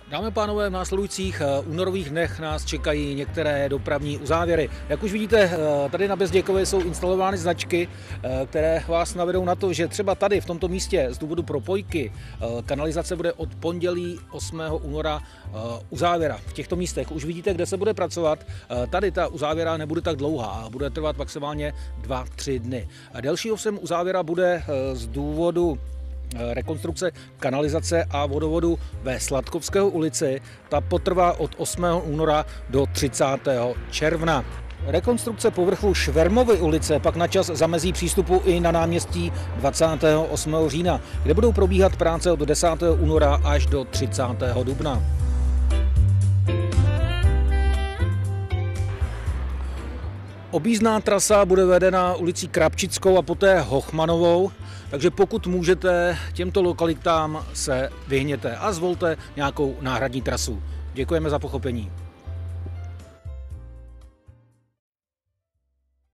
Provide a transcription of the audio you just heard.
Dámy a pánové, v následujících únorových dnech nás čekají některé dopravní uzávěry. Jak už vidíte, tady na Bezděkově jsou instalovány značky, které vás navedou na to, že třeba tady v tomto místě z důvodu propojky kanalizace bude od pondělí 8. února uzávěra. V těchto místech už vidíte, kde se bude pracovat. Tady ta uzávěra nebude tak dlouhá, bude trvat maximálně 2-3 dny. Delší ovšem uzávěra bude z důvodu rekonstrukce kanalizace a vodovodu ve Sladkovského ulici. Ta potrvá od 8. února do 30. června. Rekonstrukce povrchu Švermovy ulice pak načas zamezí přístupu i na náměstí 28. října, kde budou probíhat práce od 10. února až do 30. dubna. Objízdná trasa bude vedena ulicí Krapčickou a poté Hochmanovou, takže pokud můžete, těmto lokalitám se vyhněte a zvolte nějakou náhradní trasu. Děkujeme za pochopení.